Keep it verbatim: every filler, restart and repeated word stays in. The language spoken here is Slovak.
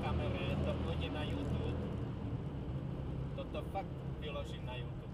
kamere, to pôjde na YouTube. Toto fakt vyložím na YouTube.